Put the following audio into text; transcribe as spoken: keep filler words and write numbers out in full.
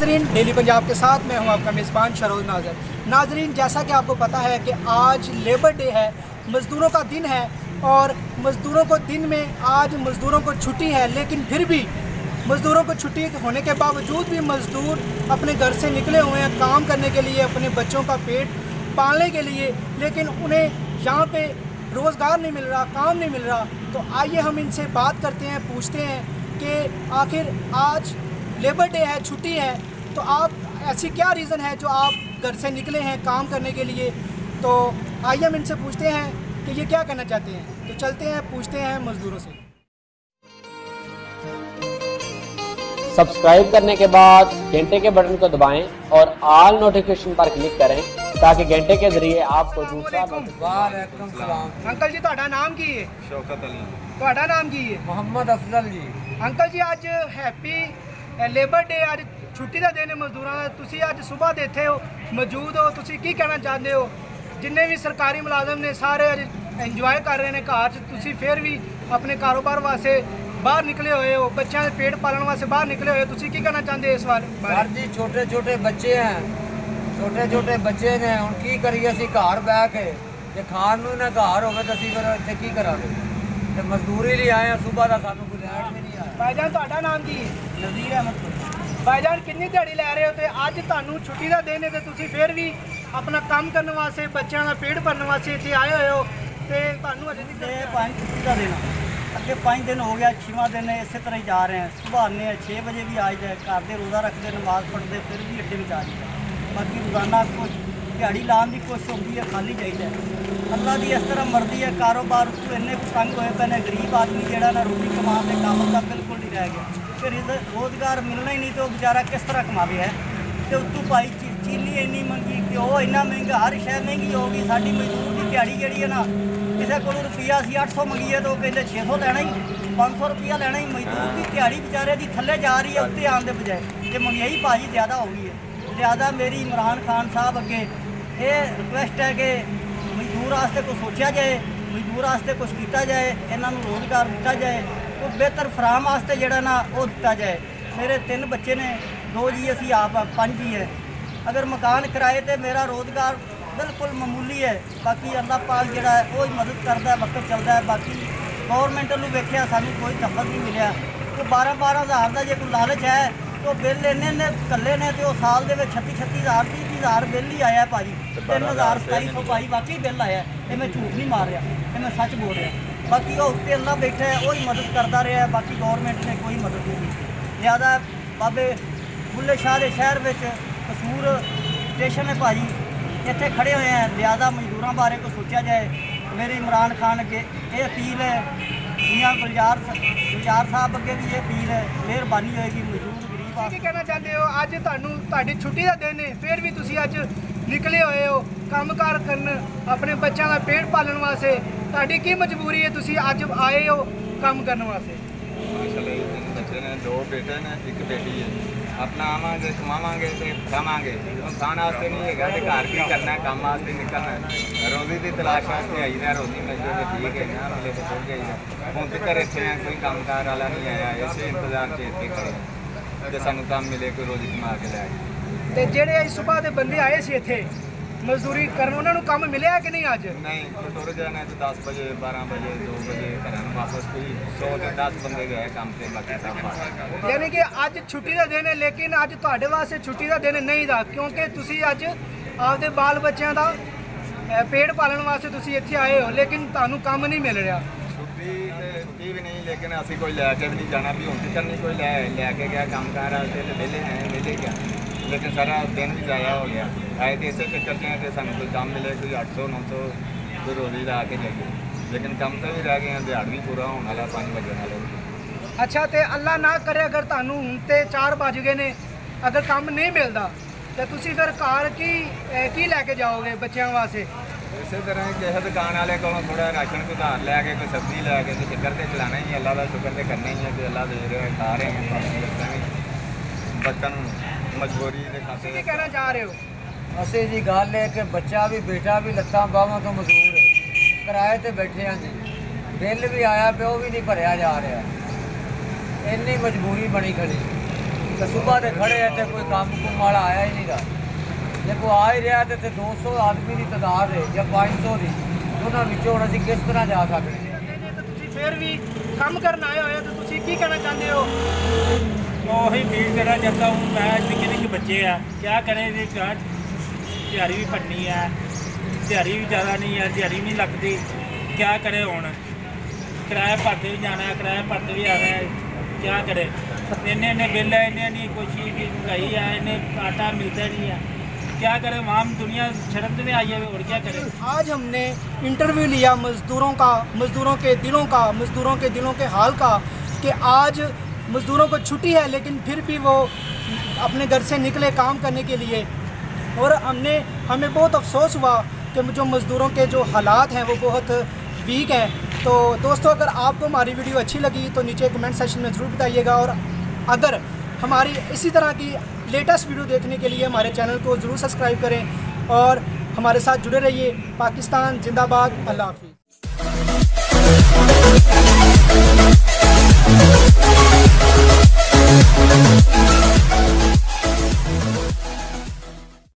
नाजरीन, डेली पंजाब के साथ मैं हूं आपका मेज़बान शरोज नाजर। नाजरीन, जैसा कि आपको पता है कि आज लेबर डे है, मज़दूरों का दिन है और मज़दूरों को दिन में आज मज़दूरों को छुट्टी है, लेकिन फिर भी मज़दूरों को छुट्टी होने के बावजूद भी मज़दूर अपने घर से निकले हुए हैं काम करने के लिए, अपने बच्चों का पेट पालने के लिए, लेकिन उन्हें यहाँ पे रोज़गार नहीं मिल रहा, काम नहीं मिल रहा। तो आइए हम इनसे बात करते हैं, पूछते हैं कि आखिर आज लेबर डे है, छुट्टी है, तो आप ऐसी क्या रीज़न है जो आप घर से निकले हैं काम करने के लिए। तो आइए हम इनसे पूछते हैं कि ये क्या कहना चाहते हैं। तो चलते हैं, पूछते हैं मज़दूरों से। सब्सक्राइब करने के बाद घंटे के बटन को दबाएं और ऑल नोटिफिकेशन पर क्लिक करें ताकि घंटे के जरिए आपको दूसरा। वालेकुम सलाम। अंकल जी, ਤੁਹਾਡਾ ਨਾਮ ਕੀ ਹੈ? शौकत अली। ਤੁਹਾਡਾ ਨਾਮ ਕੀ ਹੈ? मोहम्मद अफजल जी। अंकल जी, ਅੱਜ हैप्पी लेबर डे, ਅੱਜ ਛੁੱਟੀ ਦਾ ਦਿਨ ਹੈ ਮਜ਼ਦੂਰਾਂ ਦਾ। ਤੁਸੀਂ ਅੱਜ ਸਵੇਰ ਦੇ ਇੱਥੇ ਹੋ, ਮੌਜੂਦ ਹੋ, ਤੁਸੀਂ ਕੀ ਕਹਿਣਾ ਚਾਹੁੰਦੇ ਹੋ? ਜਿੰਨੇ ਵੀ ਸਰਕਾਰੀ ਮੁਲਾਜ਼ਮ ਨੇ ਸਾਰੇ ਅੱਜ ਇੰਜੋਏ ਕਰ ਰਹੇ ਨੇ ਘਰ 'ਚ, ਤੁਸੀਂ ਫਿਰ ਵੀ ਆਪਣੇ ਕਾਰੋਬਾਰ ਵਾਸਤੇ ਬਾਹਰ ਨਿਕਲੇ ਹੋਏ ਹੋ, ਬੱਚਿਆਂ ਦੇ ਪੇਟ ਪਾਲਣ ਵਾਸਤੇ ਬਾਹਰ ਨਿਕਲੇ ਹੋਏ ਹੋ, ਤੁਸੀਂ ਕੀ ਕਹਿਣਾ ਚਾਹੁੰਦੇ ਹੋ ਇਸ ਬਾਰੇ? सर जी, छोटे छोटे बच्चे हैं, छोटे छोटे बच्चे ने ਹੁਣ ਕੀ ਕਰੀਏ ਅਸੀਂ ਘਰ ਬਹਿ ਕੇ, ਜੇ ਖਾਣ ਨੂੰ ਨਾ ਘਰ ਹੋਵੇ ਤਾਂ ਅਸੀਂ ਫਿਰ ਇੱਥੇ ਕੀ ਕਰਾਂਗੇ? ਤੇ ਮਜ਼ਦੂਰੀ ਲਈ ਆਏ ਆ, ਸਵੇਰ ਦਾ ਸਾਨੂੰ ਕੋਈ ਲੈਣ ਵੀ ਨਹੀਂ ਆਇਆ। ਭਾਈਜਾਨ, ਤੁਹਾਡਾ ਨਾਮ ਕੀ ਹੈ? ਨਜ਼ੀਰ ਅਹਿਮਦ। ਭਾਈਜਾਨ, ਕਿੰਨੀ ਦਿਹਾੜੀ ਲੈ ਰਹੇ ਹੋ ਤੇ ਅੱਜ ਤੁਹਾਨੂੰ ਛੁੱਟੀ ਦਾ ਦਿਨ ਹੈ ਤੇ ਤੁਸੀਂ ਫਿਰ ਵੀ ਆਪਣਾ ਕੰਮ ਕਰਨ ਵਾਸਤੇ, ਬੱਚਿਆਂ ਦਾ ਪੇਟ ਭਰਨ ਵਾਸਤੇ ਇੱਥੇ ਆਏ ਹੋਏ ਹੋ ਤੇ ਤੁਹਾਨੂੰ ਅਜੇ ਤੇ ਤੱਕ ਪੰਜ ਛੁੱਟੀ ਦਾ ਦਿਨ ਅੱਗੇ ਪੰਜ ਦਿਨ ਹੋ ਗਿਆ, ਛੇਵਾਂ ਦਿਨ ਹੈ, ਇਸੇ ਤਰ੍ਹਾਂ ਹੀ ਜਾ ਰਹੇ ਹਾਂ। ਸੁਬਾਹ ਆਉਂਦੇ ਹਾਂ ਛੇ ਵਜੇ ਵੀ ਆ ਜਾਏ, ਘਰ ਦੇ ਰੋਜ਼ਾ ਰੱਖਦੇ, ਨਮਾਜ਼ ਪੜ੍ਹਦੇ, ਫਿਰ ਵੀ ਅੱਡੇ ਵਿੱਚ ਆ ਜਾਈਦਾ। ਬਾਕੀ ਰੋਜ਼ਾਨਾ ਕੁਛ ਦਿਹਾੜੀ ਲਾਉਣ ਦੀ ਕੋਸ਼ਿਸ਼ ਹੁੰਦੀ ਹੈ, ਖਾਲੀ ਜਾਈਦਾ। ਅੱਲਾ ਦੀ ਇਸ ਤਰ੍ਹਾਂ ਮਰਜ਼ੀ ਹੈ, ਕਾਰੋਬਾਰ ਤੋਂ ਇੰਨੇ ਕੁ ਤੰਗ ਹੋਏ ਪਏ ਨੇ, ਗਰੀਬ ਆਦਮੀ ਜਿਹੜਾ ਨਾ ਰੋਟੀ ਕਮਾਉਣ ਦੇ ਕਾਬਲ ਦਾ ਬਿਲਕੁਲ ਨਹੀਂ ਰਹਿ ਗਿਆ। ਫਿਰ ਇਹਦਾ ਰੋਜ਼ਗਾਰ ਮਿਲਣਾ ਹੀ ਨਹੀਂ ਤੇ ਉਹ ਵਿਚਾਰਾ ਕਿਸ ਤਰ੍ਹਾਂ ਕਮਾਵੇ ਹੈ। ਤੇ ਉੱਤੋਂ ਭਾਈ ਚੀ- ਚੀਨੀ ਇੰਨੀ ਮਹਿੰਗੀ, ਘਿਓ ਇੰਨਾ ਮਹਿੰਗਾ, ਹਰ ਸ਼ੈ ਮਹਿੰਗੀ ਹੋ ਗਈ। ਸਾਡੀ ਮਜ਼ਦੂਰ ਦੀ ਦਿਹਾੜੀ ਜਿਹੜੀ ਹੈ ਨਾ, ਕਿਸੇ ਕੋਲ ਰੁਪਈਆ ਅਸੀਂ ਅੱਠ ਸੌ ਮੰਗੀਏ ਤਾਂ ਉਹ ਕਹਿੰਦੇ ਛੇ ਸੌ ਲੈਣਾ ਹੀ, ਪੰਜ ਸੌ ਰੁਪਈਆ ਲੈਣਾ ਹੀ। ਮਜ਼ਦੂਰ ਦੀ ਦਿਹਾੜੀ ਵਿਚਾਰੇ ਦੀ ਥੱਲੇ ਜਾ ਰਹੀ ਹੈ, ਉੱਤੇ ਆਉਣ ਦੇ ਬਜਾਏ। ਤੇ ਮਹਿੰਗਾਈ ਭਾਜੀ ਜ਼ਿਆਦਾ ਹੋ ਗਈ ਹੈ। ਲਿਆਦਾ ਮੇਰੀ ਇਮਰਾਨ ਖਾਨ ਸਾਹਿਬ ਅੱਗੇ ਇਹ ਰਿਕੁਐਸਟ ਹੈ ਕਿ ਮਜ਼ਦੂਰ ਵਾਸਤੇ ਕੁਛ ਸੋਚਿਆ ਜਾਏ, ਮਜ਼ਦੂਰ ਵਾਸਤੇ ਕੁਛ ਕੀਤਾ ਜਾਏ, ਇਹਨਾਂ ਨੂੰ ਰੋਜ਼ਗਾਰ ਦਿੱਤਾ ਜਾਏ, ਉਹ ਬਿਹਤਰ ਫਰਾਮ ਵਾਸਤੇ ਜਿਹੜਾ ਨਾ ਉਹ ਦਿੱਤਾ ਜਾਏ। ਮੇਰੇ ਤਿੰਨ ਬੱਚੇ ਨੇ, ਦੋ ਜੀ ਅਸੀਂ ਆਪ ਆ, ਪੰਜ ਜੀ ਹੈ। ਅਗਰ ਮਕਾਨ ਕਿਰਾਏ ਤੇ ਮੇਰਾ ਰੋਜ਼ਗਾਰ ਬਿਲਕੁਲ ਮਾਮੂਲੀ ਹੈ। ਬਾਕੀ ਅੱਲਾਹ ਪਾਕ ਜਿਹੜਾ ਹੈ ਉਹ ਹੀ ਮਦਦ ਕਰਦਾ, ਵਕਤ ਚੱਲਦਾ ਹੈ। ਬਾਕੀ ਗੌਰਮੈਂਟ ਨੂੰ ਵੇਖਿਆ ਸਾਨੂੰ ਕੋਈ ਦਖਲ ਨਹੀਂ ਮਿਲਿਆ। ਤੇ ਬਾਰਾਂ ਬਾਰਾਂ ਹਜ਼ਾਰ ਦਾ ਜੇ ਕੋਈ ਲਾਲਚ ਹੈ ਤਾਂ ਬਿੱਲ ਇੰਨੇ ਨੇ ਇਕੱਲੇ ਨੇ ਤੇ ਉਹ ਸਾਲ ਦੇ ਵਿੱਚ ਛੱਤੀ ਛੱਤੀ ਹਜ਼ਾਰ ਤੀਹ ਤੀਹ ਹਜ਼ਾਰ ਬਿੱਲ ਹੀ ਆਇਆ ਭਾਜੀ। ਤਿੰਨ ਹਜ਼ਾਰ ਸਤਾਈ ਸੌ ਭਾਈ ਵਾਕਈ ਬਿੱਲ ਆਇਆ। ਇਹ ਮੈਂ ਝੂਠ ਨਹੀਂ ਮਾਰ ਰਿਹਾ, ਇਹ ਮੈਂ ਸੱਚ ਬੋਲ ਰਿਹਾ। ਬਾਕੀ ਉਹ ਉੱਤੇ ਅੱਲਾ ਬੈਠਾ ਹੈ, ਉਹ ਹੀ ਮਦਦ ਕਰਦਾ ਰਿਹਾ। ਬਾਕੀ ਗੌਰਮੈਂਟ ਨੇ ਕੋਈ ਮਦਦ ਨਹੀਂ ਕੀਤੀ। ਜ਼ਿਆਦਾ ਬਾਬੇ ਬੁੱਲੇ ਸ਼ਾਹ ਦੇ ਸ਼ਹਿਰ ਵਿੱਚ ਕਸੂਰ ਸਟੇਸ਼ਨ ਹੈ ਭਾਜੀ, ਇੱਥੇ ਖੜੇ ਹੋਏ हैं। ਜ਼ਿਆਦਾ ਮਜ਼ਦੂਰਾਂ ਬਾਰੇ ਕੋਈ ਸੋਚਿਆ ਜਾਏ। ਮੇਰੇ ਇਮਰਾਨ ਖਾਨ ਅੱਗੇ ਇਹ ਅਪੀਲ ਹੈ, ਮੀਆਂ ਗੁਲਜ਼ਾਰ ਗੁਲਜ਼ਾਰ ਸਾਹਿਬ ਅੱਗੇ ਵੀ ਇਹ ਅਪੀਲ ਹੈ, ਮਿਹਰਬਾਨੀ ਹੋਏਗੀ ਮਜ਼ਦੂਰ ਗਰੀਬ ਤੁਸੀਂ ਕੀ ਕਹਿਣਾ ਚਾਹੁੰਦੇ ਹੋ? ਅੱਜ ਤੁਹਾਨੂੰ ਤੁਹਾਡੀ ਛੁੱਟੀ ਦਾ ਦਿਨ ਹੈ, ਫਿਰ ਵੀ ਤੁਸੀਂ ਅੱਜ ਨਿਕਲੇ ਹੋਏ ਹੋ ਕੰਮਕਾਰ ਕਰਨ, ਆਪਣੇ ਬੱਚਿਆਂ ਦਾ ਪੇਟ ਪਾਲਣ ਵਾਸਤੇ। ਤੁਹਾਡੀ ਕੀ ਮਜਬੂਰੀ ਹੈ, ਤੁਸੀਂ ਅੱਜ ਆਏ ਹੋ ਕੰਮ ਕਰਨ ਵਾਸਤੇ? ਮਾਸ਼ਾਅੱਲਾ, ਤਿੰਨ ਬੱਚੇ ਨੇ, ਦੋ ਬੇਟੇ ਨੇ, ਇੱਕ ਬੇਟੀ ਹੈ। ਆਪਣਾ ਆਵਾਂਗੇ, ਕਮਾਵਾਂਗੇ ਤੇ ਖਾਵਾਂਗੇ। ਹੁਣ ਖਾਣ ਵਾਸਤੇ ਨਹੀਂ ਹੈਗਾ ਤੇ ਘਰ ਕੀ ਕਰਨਾ, ਕੰਮ ਵਾਸਤੇ ਨਿਕਲਣਾ। ਰੋਜ਼ੀ ਦੀ ਤਲਾਸ਼ ਵਾਸਤੇ ਆਈਦਾ, ਰੋਜ਼ੀ ਮਿਲ ਜਾਵੇ ਠੀਕ ਹੈ ਨਾ, ਅਗਲੇ ਤੋਂ ਚੁੱਕ ਜਾਈਦਾ। ਹੁਣ ਤੇ ਘਰ ਇੱਥੇ ਆ, ਕੋਈ ਕੰਮਕਾਰ ਵਾਲਾ ਨਹੀਂ ਆਇਆ, ਇਸੇ ਇੰਤਜ਼ਾਰ 'ਚ ਇੱਥੇ ਖੜੇ ਤੇ ਸਾਨੂੰ ਕੰਮ ਮਿਲੇ, ਕੋਈ ਰੋਜ਼ੀ ਕਮਾ ਕੇ ਲੈ ਆਏ। ਤੇ ਜਿਹੜੇ ਅੱਜ ਸਵੇਰ ਦੇ ਬੰਦੇ ਆਏ ਸੀ ਇੱਥੇ ਮਜ਼ਦੂਰੀ ਕਰਨ, ਉਹਨਾਂ ਨੂੰ ਕੰਮ ਮਿਲਿਆ ਕਿ ਨਹੀਂ ਅੱਜ? ਨਹੀਂ, ਟੁਰ ਜਾਣਾ ਤੇ ਦਸ ਵਜੇ, ਬਾਰਾਂ ਵਜੇ, ਦੋ ਵਜੇ ਘਰਾਂ ਨੂੰ ਵਾਪਸ। ਕੋਈ ਸੌ ਤੇ ਦਸ ਬੰਦੇ ਗਏ ਕੰਮ ਤੇ, ਬਾਕੀ ਸਭ ਬਾਹਰ। ਯਾਨੀ ਕਿ ਅੱਜ ਛੁੱਟੀ ਦਾ ਦਿਨ ਹੈ, ਲੇਕਿਨ ਅੱਜ ਤੁਹਾਡੇ ਵਾਸਤੇ ਛੁੱਟੀ ਦਾ ਦਿਨ ਨਹੀਂ ਦਾ, ਕਿਉਂਕਿ ਤੁਸੀਂ ਅੱਜ ਆਪਦੇ ਬਾਲ ਬੱਚਿਆਂ ਦਾ ਅ, ਪੇਟ ਪਾਲਣ ਵਾਸਤੇ ਤੁਸੀਂ ਇੱਥੇ ਆਏ ਹੋ, ਲੇਕਿਨ ਤੁਹਾਨੂੰ ਕੰਮ ਨਹੀਂ ਮਿਲ ਰਿਹਾ। ਛੁੱਟੀ ਤੇ ਕੀ ਵੀ ਨਹੀਂ, ਲੇਕਿਨ ਅਸੀਂ ਕੋਈ ਲੈ ਕੇ ਵੀ ਨਹੀਂ ਜਾਣਾ ਵੀ ਹੁਣ ਤੱਕ ਨਹੀਂ ਕੋਈ ਲੈ ਲੈ ਕੇ ਗਿਆ ਕੰਮਕਾਰ ਵਾਸਤੇ ਤੇ ਵਿਹਲੇ ਹੈ, ਵਿਹਲੇ ਗਿਆ। ਲੇਕਿਨ ਸਾਰਾ ਦਿਨ ਵੀ ਜ਼ਾਇਆ ਹੋ ਗਿਆ। ਆਏ ਤੇ ਇਸੇ ਚੱਕਰ 'ਚ ਕਿ ਸਾਨੂੰ ਕੋਈ ਕੰਮ ਮਿਲੇ, ਕੋਈ ਅੱਠ ਸੌ ਨੌ ਸੌ ਕੋਈ ਰੋਜ਼ੀ ਲਾ ਕੇ ਜਾਈਏ। ਲੇਕਿਨ ਕੰਮ ਤਾਂ ਵੀ ਰਹਿ ਗਏ, ਦਿਹਾੜ ਵੀ ਪੂਰਾ ਹੋਣ ਵਾਲਾ, ਪੰਜ ਵਜੇ ਵਾਲਾ। ਅੱਛਾ, ਤੇ ਅੱਲਾ ਨਾ ਕਰੇ ਅਗਰ ਤੁਹਾਨੂੰ ਹੁਣ ਤੇ ਚਾਰ ਵੱਜ ਗਏ ਨੇ, ਅਗਰ ਕੰਮ ਨਹੀਂ ਮਿਲਦਾ ਤੇ ਤੁਸੀਂ ਫਿਰ ਘਰ ਕੀ ਅ, ਕੀ ਲੈ ਕੇ ਜਾਓਗੇ ਬੱਚਿਆਂ ਵਾਸਤੇ? ਇਸੇ ਤਰ੍ਹਾਂ ਹੀ ਕਿਸੇ ਦੁਕਾਨ ਵਾਲੇ ਕੋਲੋਂ ਥੋੜਾ ਰਾਸ਼ਨ ਉਧਾਰ ਲੈ ਕੇ, ਕੋਈ ਸਬਜ਼ੀ ਲੈ ਕੇ, ਤੇ ਚੱਕਰ ਤੇ ਚਲਾਣਾ ਹੀ, ਅੱਲਾ ਦਾ ਸ਼ੁਕਰ ਤੇ ਕਰਨਾ ਹੀ ਹੈ ਕਿ ਅੱਲਾ ਦੇ ਰਿਹਾ, ਖਾ ਰਹੇ ਹਾਂ। ਤੁਹਾਨੂੰ ਦੱਸਾਂਗੇ ਬੱਚਨ ਮਜਬੂਰੀ ਦੇ ਖਾਤੇ। ਕੀ ਕਹਿਣਾ ਚਾਹ ਰਹੇ ਹੋ? ਅਸੀਂ ਜੀ ਗੱਲ ਹੈ ਕਿ ਬੱਚਾ ਵੀ ਬੇਟਾ ਵੀ ਲੱਤਾਂ ਬਾਹਾਂ ਤੋਂ ਮਜ਼ਦੂਰ ਹੈ, ਕਿਰਾਏ ਤੇ ਬੈਠੇ ਹਾਂ ਜੀ। ਬਿੱਲ ਵੀ ਆਇਆ ਪਿਆ, ਉਹ ਵੀ ਨਹੀਂ ਭਰਿਆ ਜਾ ਰਿਹਾ। ਇੰਨੀ ਮਜਬੂਰੀ ਬਣੀ ਖੜੀ। तो सुबह से खड़े हैं तो कोई काम कुम वाला आया ही नहीं रहा। जे कोई आ ही रहा तो दो सौ आदमी की तादाद है या पाँच सौ की, उन्होंने विचों असीं किस तरह जा सकते हैं। तो तुसीं फिर भी काम करना आए होए तो तुसीं की कहना चाहते हो? वही फील करना चाहता हूँ मैं। निक्के निक्के बच्चे हैं, क्या करें जी, दिहाड़ी भी भरनी है, दिहाड़ी भी ज़्यादा नहीं है, दिहाड़ी नहीं लगती, क्या करे हुण, किराया भरते भी जाना है, किराया भरते भी आना है, क्या करे। इन्ने इन्ने बिल है, इन्ने इन्नी कोई चीज़ की महंगाई है, इन्हें आटा मिलता नहीं है, क्या करे। वहाँ दुनिया शर्म में आई है और क्या करे। आज हमने इंटरव्यू लिया मज़दूरों का, मज़दूरों के दिलों का, मज़दूरों के दिलों के हाल का, कि आज मज़दूरों को छुट्टी है लेकिन फिर भी वो अपने घर से निकले काम करने के लिए। और हमने हमें बहुत अफसोस हुआ कि जो मज़दूरों के जो हालात हैं वो बहुत वीक हैं। तो दोस्तों, अगर आपको हमारी वीडियो अच्छी लगी तो नीचे कमेंट सेक्शन में ज़रूर बताइएगा, और अगर हमारी इसी तरह की लेटेस्ट वीडियो देखने के लिए हमारे चैनल को ज़रूर सब्सक्राइब करें और हमारे साथ जुड़े रहिए। पाकिस्तान जिंदाबाद। अल्लाह हाफिज़।